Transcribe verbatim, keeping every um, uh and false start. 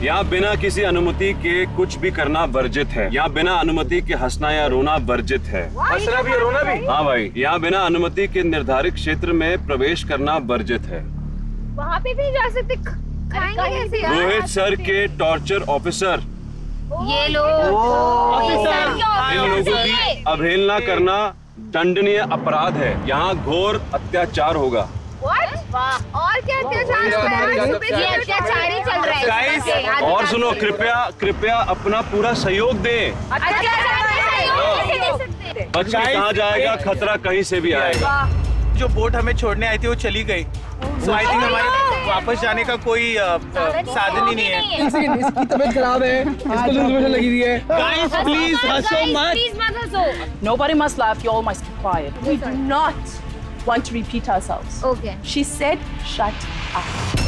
यहाँ बिना किसी अनुमति के कुछ भी करना वर्जित है। यहाँ बिना अनुमति के हंसना या रोना वर्जित है। हंसना भी रोना भी? हाँ भाई। यहाँ बिना अनुमति के निर्धारित क्षेत्र में प्रवेश करना वर्जित है। वहाँ पे भी जा सकते। रोहित सर के टॉर्चर ऑफिसर, ये लोग इन लोगों की अवहेलना करना दंडनीय अपराध है। यहाँ घोर अत्याचार होगा। और क्या अत्याचार ये अत्याचार ही चल रहा है। और सुनो, कृपया कृपया अपना पूरा सहयोग दें। बच के कहाँ जाएगा, खतरा कहीं से भी आएगा। जो बोट हमें छोड़ने आई थी वो चली गई, तो आई थिंक हमारे वापस जाने का कोई साधन ही नहीं है। इसकी तबीयत खराब है, इसको लूज मोशन लगी हुई है। Guys, please हंसो मत। प्लीज मत हंसो। Nobody must laugh. You all must keep quiet. We do not want to repeat ourselves. Okay. She said, "Shut up."